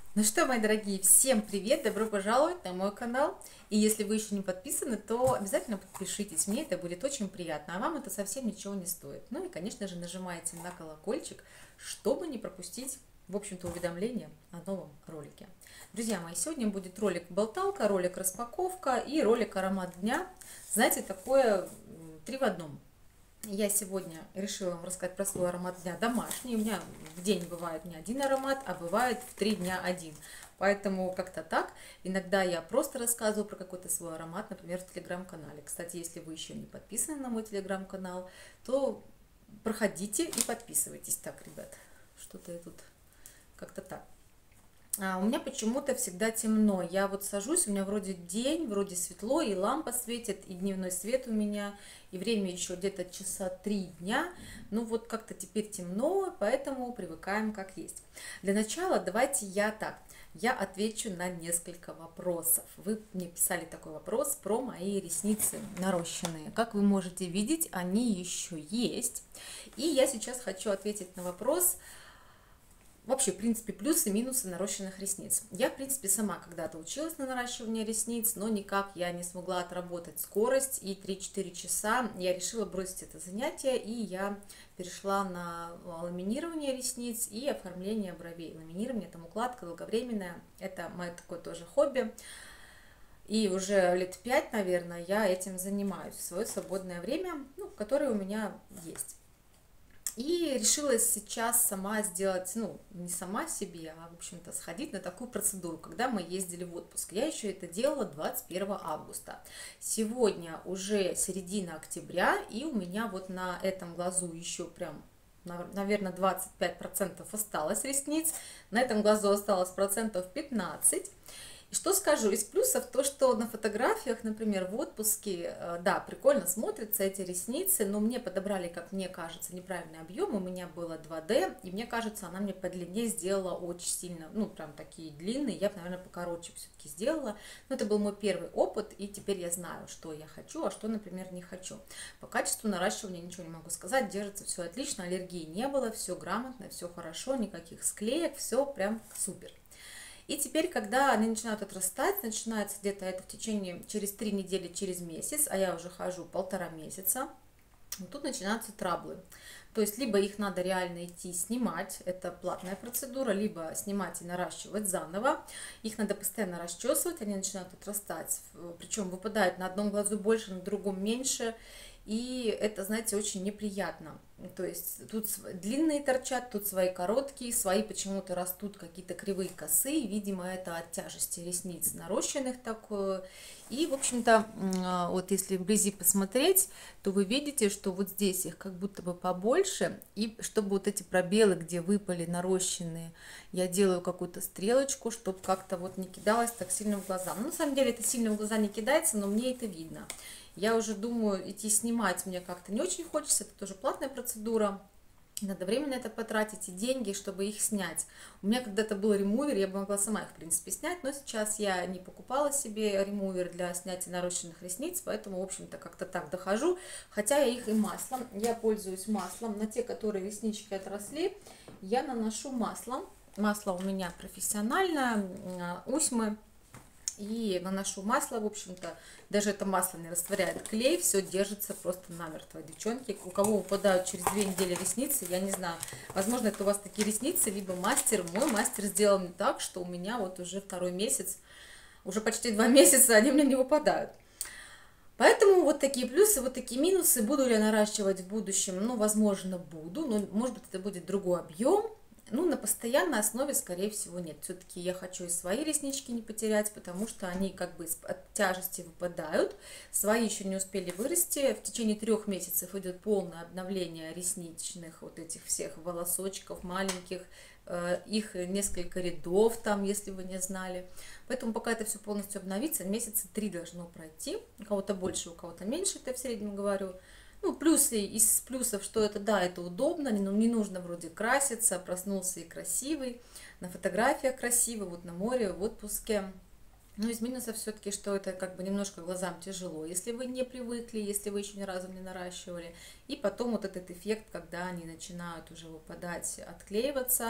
Ну что, мои дорогие, всем привет, добро пожаловать на мой канал. И если вы еще не подписаны, то обязательно подпишитесь, мне это будет очень приятно, а вам это совсем ничего не стоит. Ну и, конечно же, нажимайте на колокольчик, чтобы не пропустить, в общем-то, уведомления о новом ролике. Друзья мои, сегодня будет ролик болталка, ролик распаковка и ролик аромат дня. Знаете, такое три в одном. Я сегодня решила вам рассказать про свой аромат дня домашний. У меня в день бывает не один аромат, а бывает в 3 дня один. Поэтому как-то так. Иногда я просто рассказываю про какой-то свой аромат, например, в телеграм-канале. Кстати, если вы еще не подписаны на мой телеграм-канал, то проходите и подписывайтесь. Так, ребят, что-то я тут как-то так. У меня почему-то всегда темно. Я вот сажусь, у меня вроде день, вроде светло, и лампа светит, и дневной свет у меня, и время еще где-то часа 3 дня. Ну вот как-то теперь темно, поэтому привыкаем как есть. Для начала давайте я отвечу на несколько вопросов. Вы мне писали такой вопрос про мои ресницы нарощенные. Как вы можете видеть, они еще есть. И я сейчас хочу ответить на вопрос, вообще, в принципе, плюсы и минусы нарощенных ресниц. Я, в принципе, сама когда-то училась на наращивание ресниц, но никак я не смогла отработать скорость, и 3-4 часа я решила бросить это занятие, и я перешла на ламинирование ресниц и оформление бровей. Ламинирование, там укладка долговременная, это мое такое тоже хобби. И уже лет 5, наверное, я этим занимаюсь в свое свободное время, ну, которое у меня есть. И решила сейчас сама сделать, ну, не сама себе, а, в общем-то, сходить на такую процедуру, когда мы ездили в отпуск. Я еще это делала 21 августа. Сегодня уже середина октября, и у меня вот на этом глазу еще прям, наверное, 25% осталось ресниц. На этом глазу осталось процентов 15%. И что скажу, из плюсов то, что на фотографиях, например, в отпуске, да, прикольно смотрятся эти ресницы, но мне подобрали, как мне кажется, неправильный объем, у меня было 2D, и мне кажется, она мне по длине сделала очень сильно, ну, прям такие длинные, я бы, наверное, покороче все-таки сделала, но это был мой первый опыт, и теперь я знаю, что я хочу, а что, например, не хочу. По качеству наращивания ничего не могу сказать, держится все отлично, аллергии не было, все грамотно, все хорошо, никаких склеек, все прям супер. И теперь, когда они начинают отрастать, начинается где-то это в течение через 3 недели, через месяц, а я уже хожу 1,5 месяца, вот тут начинаются траблы. То есть, либо их надо реально идти снимать, это платная процедура, либо снимать и наращивать заново. Их надо постоянно расчесывать, они начинают отрастать, причем выпадают на одном глазу больше, на другом меньше. И это, знаете, очень неприятно. То есть тут длинные торчат, тут свои короткие, свои почему-то растут какие-то кривые косые. Видимо, это от тяжести ресниц нарощенных такое. И, в общем-то, вот если вблизи посмотреть, то вы видите, что вот здесь их как будто бы побольше. И чтобы вот эти пробелы, где выпали нарощенные, я делаю какую-то стрелочку, чтобы как-то вот не кидалось так сильно в глаза. Ну, на самом деле это сильно в глаза не кидается, но мне это видно. Я уже думаю, идти снимать мне как-то не очень хочется, это тоже платная процедура. Надо время на это потратить и деньги, чтобы их снять. У меня когда-то был ремувер, я бы могла сама их, в принципе, снять, но сейчас я не покупала себе ремувер для снятия нарощенных ресниц, поэтому, в общем-то, как-то так дохожу. Хотя я их и маслом, я пользуюсь маслом. На те, которые реснички отросли, я наношу маслом. Масло у меня профессиональное, Усьмы. И наношу масло, в общем-то, даже это масло не растворяет клей, все держится просто намертво. Девчонки, у кого выпадают через 2 недели ресницы, я не знаю, возможно, это у вас такие ресницы, либо мастер. Мой мастер сделал мне так, что у меня вот уже 2-й месяц, уже почти 2 месяца они у меня не выпадают. Поэтому вот такие плюсы, вот такие минусы. Буду ли я наращивать в будущем? Ну, возможно, буду, но, может быть, это будет другой объем. Ну, на постоянной основе, скорее всего, нет. Все-таки я хочу и свои реснички не потерять, потому что они как бы от тяжести выпадают. Свои еще не успели вырасти. В течение 3 месяцев идет полное обновление ресничных вот этих всех волосочков маленьких. Их несколько рядов там, если вы не знали. Поэтому пока это все полностью обновится, месяца 3 должно пройти. У кого-то больше, у кого-то меньше, это я в среднем говорю. Ну, плюсы из плюсов, что это, да, это удобно, не нужно вроде краситься, проснулся и красивый, на фотографиях красивый, вот на море, в отпуске. Но из минусов все-таки, что это как бы немножко глазам тяжело, если вы не привыкли, если вы еще ни разу не наращивали. И потом вот этот эффект, когда они начинают уже выпадать, отклеиваться,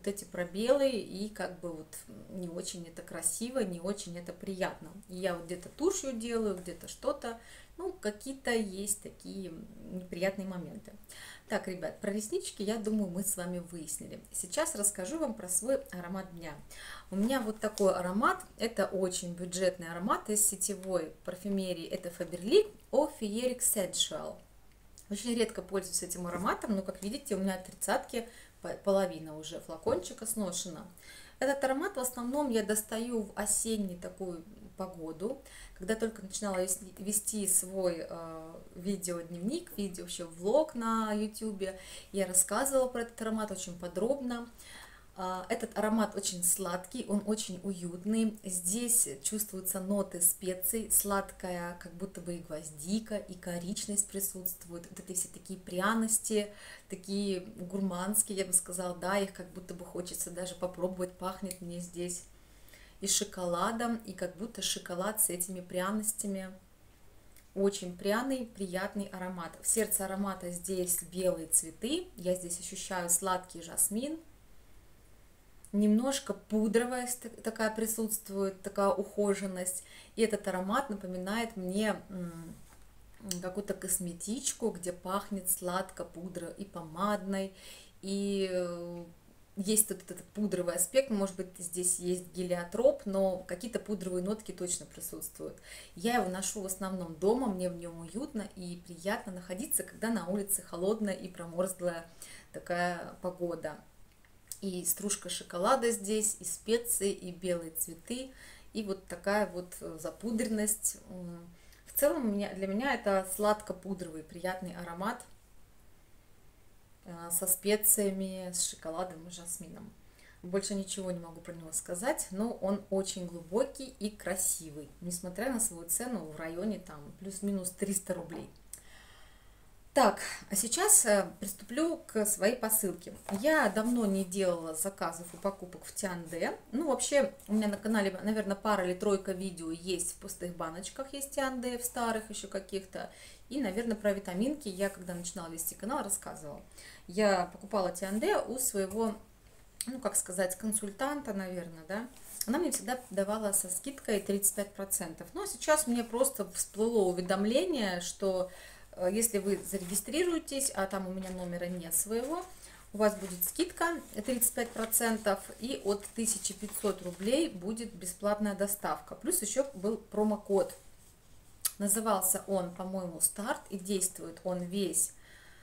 вот эти пробелы, и как бы вот не очень это красиво, не очень это приятно. И я вот где-то тушью делаю, где-то что-то, ну, какие-то есть такие неприятные моменты. Так, ребят, про реснички, я думаю, мы с вами выяснили. Сейчас расскажу вам про свой аромат дня. У меня вот такой аромат, это очень бюджетный аромат из сетевой парфюмерии, это Faberlic Eau Féerique Sensual. Очень редко пользуюсь этим ароматом, но, как видите, у меня от тридцатки половина уже флакончика сношена. Этот аромат в основном я достаю в осеннюю такую погоду, когда только начинала вести свой видеодневник, вообще влог на YouTube. Я рассказывала про этот аромат очень подробно. Этот аромат очень сладкий, он очень уютный. Здесь чувствуются ноты специй, сладкая, как будто бы и гвоздика, и коричневость присутствует. Вот это все такие пряности, такие гурманские, я бы сказала, да, их как будто бы хочется даже попробовать, пахнет мне здесь и шоколадом, и как будто шоколад с этими пряностями. Очень пряный, приятный аромат. В сердце аромата здесь белые цветы, я здесь ощущаю сладкий жасмин. Немножко пудровая такая присутствует, такая ухоженность. И этот аромат напоминает мне какую-то косметичку, где пахнет сладко пудра и помадной, и есть вот этот пудровый аспект, может быть, здесь есть гелиотроп, но какие-то пудровые нотки точно присутствуют. Я его ношу в основном дома, мне в нем уютно и приятно находиться, когда на улице холодная и промерзлая такая погода. И стружка шоколада здесь, и специи, и белые цветы, и вот такая вот запудренность. В целом для меня это сладко-пудровый приятный аромат со специями, с шоколадом и жасмином. Больше ничего не могу про него сказать, но он очень глубокий и красивый, несмотря на свою цену в районе там плюс-минус 300 рублей. Так, а сейчас приступлю к своей посылке. Я давно не делала заказов и покупок в Тианде. Ну, вообще, у меня на канале, наверное, пара или тройка видео есть в пустых баночках, есть Тианде, в старых еще каких-то. И, наверное, про витаминки я, когда начинала вести канал, рассказывала. Я покупала Тианде у своего, ну, как сказать, консультанта, наверное, да. Она мне всегда давала со скидкой 35%. Но сейчас мне просто всплыло уведомление, что если вы зарегистрируетесь, а там у меня номера нет своего, у вас будет скидка 35%, и от 1500 рублей будет бесплатная доставка. Плюс еще был промокод. Назывался он, по-моему, «Старт», и действует он весь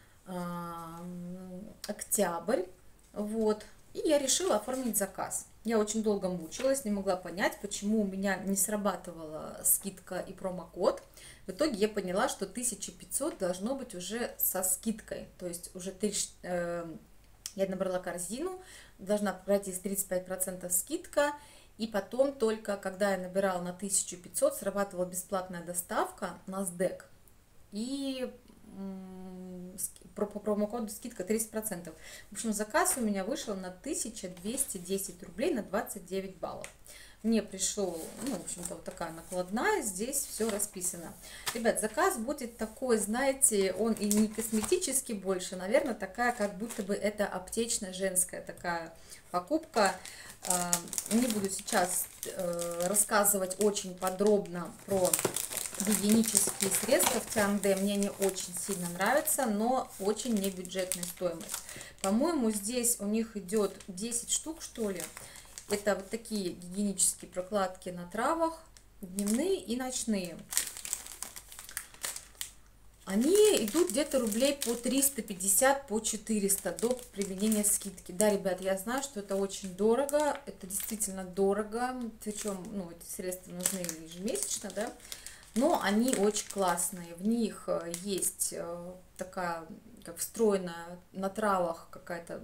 октябрь. Вот. И я решила оформить заказ. Я очень долго мучилась, не могла понять, почему у меня не срабатывала скидка и промокод. В итоге я поняла, что 1500 должно быть уже со скидкой. То есть уже я набрала корзину, должна пройти 35% скидка. И потом только, когда я набирала на 1500, срабатывала бесплатная доставка на СДЭК. И по промокоду скидка 30%. В общем, заказ у меня вышел на 1210 рублей на 29 баллов. Мне пришел, ну, в общем-то, вот такая накладная, здесь все расписано. Ребят, заказ будет такой, знаете, он и не косметический больше, наверное, такая, как будто бы это аптечная женская такая покупка. Не буду сейчас рассказывать очень подробно про гигиенические средства в Тианде. Мне они очень сильно нравятся, но очень небюджетная стоимость. По-моему, здесь у них идет 10 штук, что ли. Это вот такие гигиенические прокладки на травах, дневные и ночные. Они идут где-то рублей по 350, по 400 до применения скидки. Да, ребят, я знаю, что это очень дорого, это действительно дорого, причем, ну, эти средства нужны ежемесячно, да, но они очень классные. В них есть такая, как встроенная на травах какая-то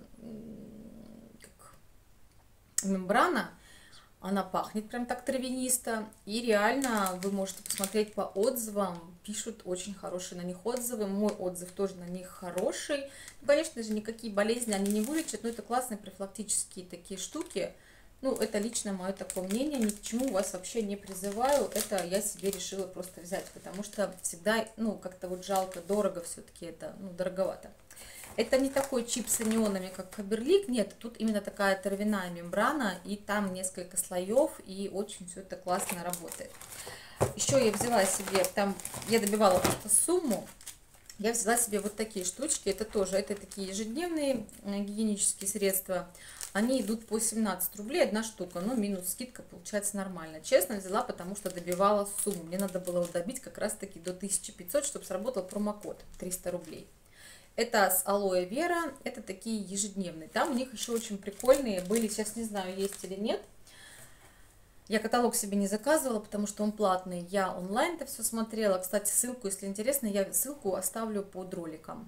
мембрана, она пахнет прям так травянисто, и реально вы можете посмотреть по отзывам, пишут очень хорошие на них отзывы, мой отзыв тоже на них хороший. Ну, конечно же, никакие болезни они не вылечат, но это классные профилактические такие штуки. Ну, это лично мое такое мнение, ни к чему вас вообще не призываю, это я себе решила просто взять, потому что всегда, ну, как-то вот жалко, дорого все-таки это, ну, дороговато. Это не такой чип с анионами, как Фаберлик, нет, тут именно такая травяная мембрана, и там несколько слоев, и очень все это классно работает. Еще я взяла себе, там я добивала просто сумму, я взяла себе вот такие штучки, это тоже, это такие ежедневные гигиенические средства. Они идут по 17 рублей, одна штука, но минус скидка получается нормально. Честно взяла, потому что добивала сумму. Мне надо было добить как раз таки до 1500, чтобы сработал промокод 300 рублей. Это с алоэ вера, это такие ежедневные. Там у них еще очень прикольные были, сейчас не знаю, есть или нет. Я каталог себе не заказывала, потому что он платный. Я онлайн это все смотрела. Кстати, ссылку, если интересно, я ссылку оставлю под роликом.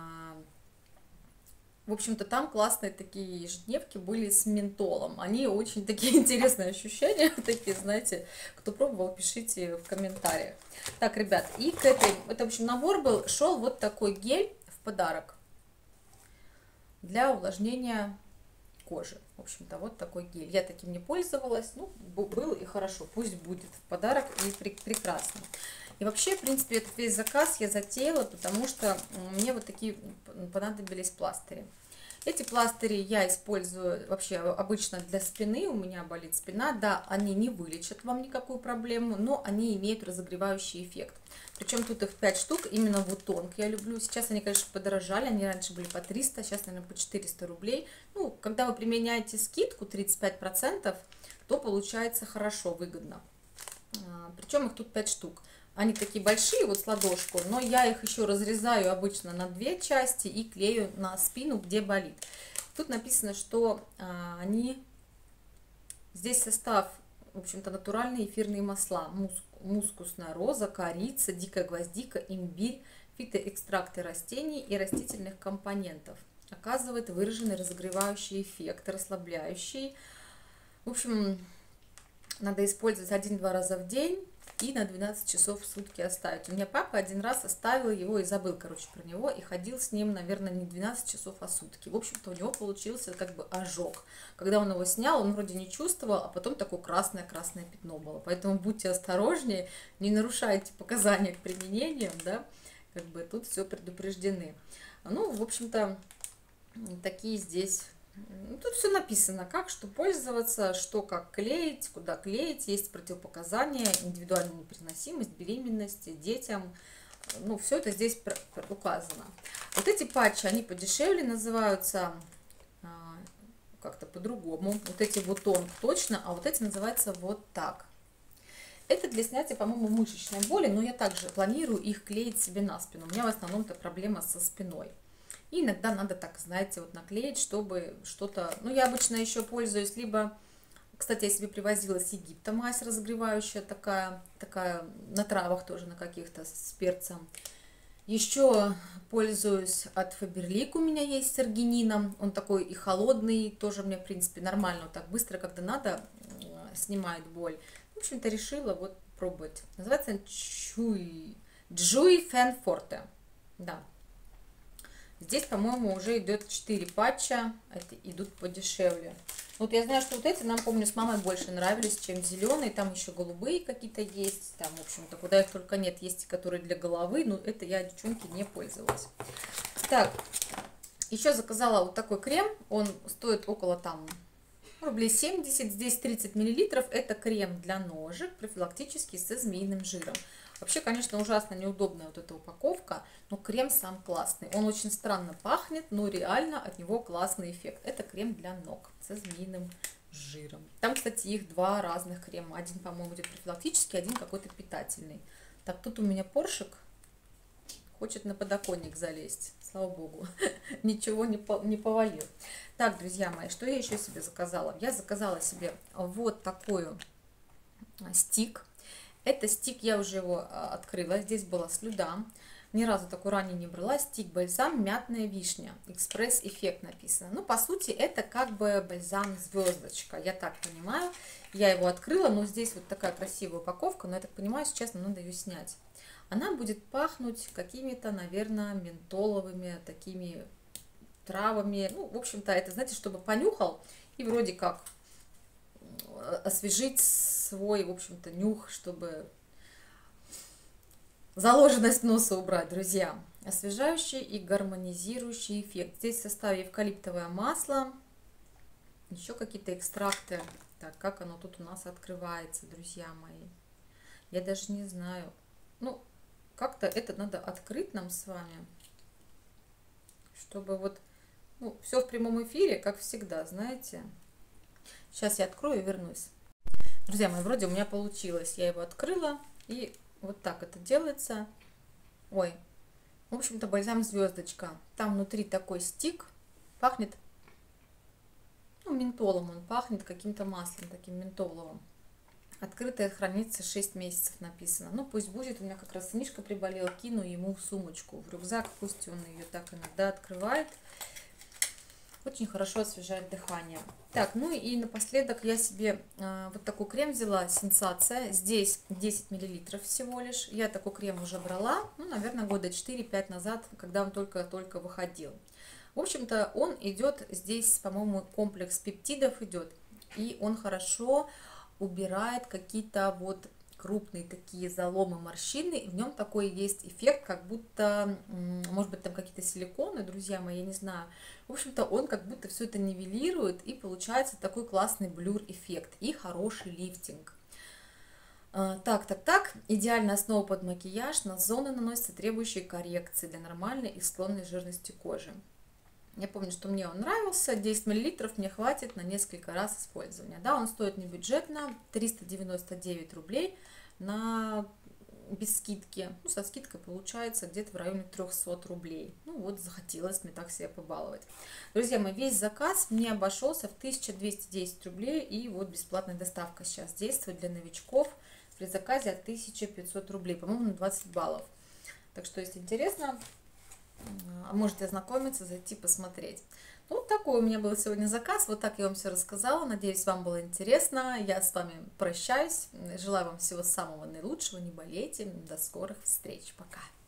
В общем-то, там классные такие ежедневки были с ментолом. Они очень такие интересные ощущения, такие, знаете, кто пробовал, пишите в комментариях. Так, ребят, и к этой, это, в общем, набор был, шел вот такой гель в подарок для увлажнения кожи. В общем-то, вот такой гель. Я таким не пользовалась, ну, был и хорошо, пусть будет в подарок, и прекрасно. И вообще, в принципе, этот весь заказ я затеяла, потому что мне вот такие понадобились пластыри. Эти пластыри я использую вообще обычно для спины, у меня болит спина. Да, они не вылечат вам никакую проблему, но они имеют разогревающий эффект. Причем тут их 5 штук, именно Вутонг я люблю. Сейчас они, конечно, подорожали, они раньше были по 300, сейчас, наверное, по 400 рублей. Ну, когда вы применяете скидку 35%, то получается хорошо, выгодно. Причем их тут 5 штук. Они такие большие, вот с ладошку, но я их еще разрезаю обычно на 2 части и клею на спину, где болит. Тут написано, что здесь состав, в общем-то, натуральные эфирные масла. Мускусная роза, корица, дикая гвоздика, имбирь, фитоэкстракты растений и растительных компонентов. Оказывает выраженный разогревающий эффект, расслабляющий. В общем, надо использовать 1-2 раза в день. И на 12 часов в сутки оставить. У меня папа один раз оставил его и забыл, короче, про него. И ходил с ним, наверное, не 12 часов, а сутки. В общем-то, у него получился как бы ожог. Когда он его снял, он вроде не чувствовал, а потом такое красное-красное пятно было. Поэтому будьте осторожнее, не нарушайте показания к применению, да. Как бы тут все предупреждены. Ну, в общем-то, такие здесь... Тут все написано, как, что пользоваться, что, как клеить, куда клеить. Есть противопоказания, индивидуальная непереносимость, беременности, детям. Ну, все это здесь указано. Вот эти патчи, они подешевле называются как-то по-другому. Вот эти Вутонг точно, а вот эти называются вот так. Это для снятия, по-моему, мышечной боли, но я также планирую их клеить себе на спину. У меня в основном-то проблема со спиной. И иногда надо так, знаете, вот наклеить, чтобы что-то... Ну, я обычно еще пользуюсь либо... Кстати, я себе привозила с Египта мазь разогревающая, такая на травах тоже, на каких-то, с перцем. Еще пользуюсь от Фаберлик, у меня есть с аргинином. Он такой и холодный, тоже мне, в принципе, нормально, вот так быстро, когда надо, снимает боль. В общем-то, решила вот пробовать. Называется Джуи Фен Форте. Да. Здесь, по-моему, уже идет 4 патча, эти идут подешевле. Вот я знаю, что вот эти нам, помню, с мамой больше нравились, чем зеленые. Там еще голубые какие-то есть. Там, в общем-то, куда их только нет. Есть, которые для головы, но это я, девчонки, не пользовалась. Так, еще заказала вот такой крем. Он стоит около там рублей 70. Здесь 30 миллилитров. Это крем для ножек, профилактический, со змеиным жиром. Вообще, конечно, ужасно неудобная вот эта упаковка, но крем сам классный. Он очень странно пахнет, но реально от него классный эффект. Это крем для ног со змеиным жиром. Там, кстати, их 2 разных крема. Один, по-моему, будет профилактический, один какой-то питательный. Так, тут у меня поршик хочет на подоконник залезть. Слава богу, ничего не повалил. Так, друзья мои, что я еще себе заказала? Я заказала себе вот такой стик. Это стик, я уже его открыла, здесь была слюда. Ни разу такой ранее не брала. Стик бальзам мятная вишня. Экспресс-эффект написано. Ну, по сути, это как бы бальзам звездочка. Я так понимаю. Я его открыла, но здесь вот такая красивая упаковка. Но я так понимаю, сейчас нам надо ее снять. Она будет пахнуть какими-то, наверное, ментоловыми такими травами. Ну, в общем-то, это, знаете, чтобы понюхал и вроде как освежить свой, в общем-то, нюх, чтобы заложенность носа убрать, друзья. освежающий и гармонизирующий эффект. Здесь в составе эвкалиптовое масло, еще какие-то экстракты. Так, как оно тут у нас открывается, друзья мои? Я даже не знаю. Ну, как-то это надо открыть нам с вами, чтобы вот, ну, все в прямом эфире, как всегда, знаете. Сейчас я открою и вернусь. Друзья мои, вроде у меня получилось. Я его открыла, и вот так это делается. Ой, в общем-то, бальзам звездочка. Там внутри такой стик. Пахнет, ну, ментолом он пахнет, каким-то маслом таким ментоловым. Открытая хранится 6 месяцев написано. Ну, пусть будет. У меня как раз Мишка приболел. Кину ему в сумочку, в рюкзак. Пусть он ее так иногда открывает. Очень хорошо освежает дыхание. Так, ну и напоследок я себе вот такой крем взяла. Сенсация. Здесь 10 миллилитров всего лишь. Я такой крем уже брала, ну, наверное, года 4-5 назад, когда он только-только выходил. В общем-то, он идет здесь, по-моему, комплекс пептидов идет. И он хорошо убирает какие-то вот крупные такие заломы, морщины. В нем такой есть эффект, как будто, может быть, там какие-то силиконы, друзья мои, я не знаю. В общем-то, он как будто все это нивелирует, и получается такой классный блюр-эффект и хороший лифтинг. Так. Идеальная основа под макияж. На зоны наносится требующие коррекции для нормальной и склонной жирности кожи. Я помню, что мне он нравился, 10 мл мне хватит на несколько раз использования. Да, он стоит не бюджетно, 399 рублей без скидки. Ну, со скидкой получается где-то в районе 300 рублей. Ну вот, захотелось мне так себя побаловать. Друзья мои, весь заказ мне обошелся в 1210 рублей, и вот бесплатная доставка сейчас действует для новичков при заказе от 1500 рублей, по-моему, на 20 баллов. Так что, если интересно, можете ознакомиться, зайти посмотреть. Ну, вот такой у меня был сегодня заказ. Вот так я вам все рассказала. Надеюсь, вам было интересно. Я с вами прощаюсь. Желаю вам всего самого наилучшего. Не болейте. До скорых встреч. Пока.